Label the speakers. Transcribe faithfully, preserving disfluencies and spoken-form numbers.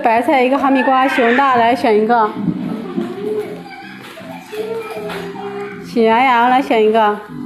Speaker 1: 白菜一个，哈密瓜，熊大来选一个。喜羊羊来选一个。